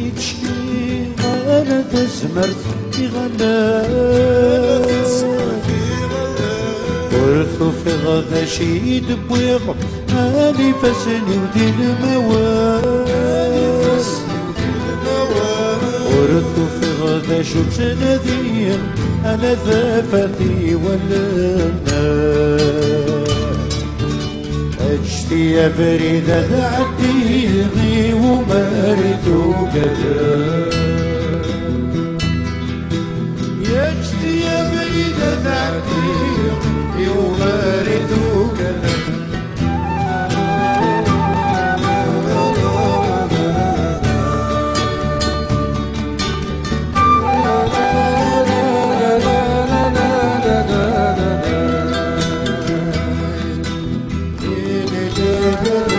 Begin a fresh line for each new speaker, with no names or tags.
يتشكي غالا تزمرت في غلا ورثو في غدا شي دبويغ هاني فاسني ودي الموال ورثو في غدا شو تنادين انا ذافتي ولا اجتي يا فريدة تعديني ومارثو كذا اجتي يا فريدة تعديني ومارثو كذا
good.